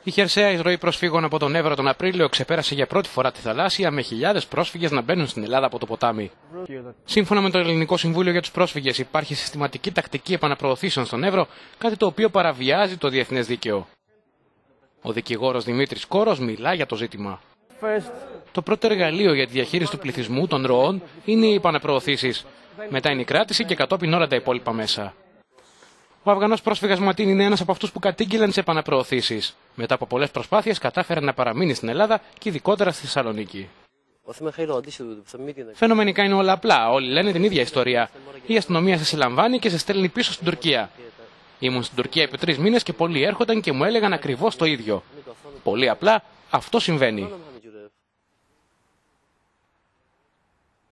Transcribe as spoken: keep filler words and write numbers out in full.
Η χερσαία εισρωή προσφύγων από τον Εύρο τον Απρίλιο ξεπέρασε για πρώτη φορά τη θαλάσσια, με χιλιάδες πρόσφυγες να μπαίνουν στην Ελλάδα από το ποτάμι. Σύμφωνα με το Ελληνικό Συμβούλιο για τους Πρόσφυγες, υπάρχει συστηματική τακτική επαναπροωθήσεων στον Εύρο, κάτι το οποίο παραβιάζει το διεθνές δίκαιο. Ο δικηγόρος Δημήτρης Κόρος μιλά για το ζήτημα. Το πρώτο εργαλείο για τη διαχείριση του πληθυσμού των ροών είναι οι επαναπροωθήσεις. Μετά είναι η κράτηση και κατόπιν όλα τα υπόλοιπα μέσα. Ο Αφγανός πρόσφυγας Ματίν είναι ένας από αυτούς που κατήγγειλαν τις επαναπροωθήσεις. Μετά από πολλές προσπάθειες κατάφερε να παραμείνει στην Ελλάδα και ειδικότερα στη Θεσσαλονίκη. Φαινομενικά είναι όλα απλά. Όλοι λένε την ίδια ιστορία. Η αστυνομία σε συλλαμβάνει και σε στέλνει πίσω στην Τουρκία. Ήμουν στην Τουρκία επί τρεις μήνες και πολλοί έρχονταν και μου έλεγαν ακριβώς το ίδιο. Πολύ απλά αυτό συμβαίνει.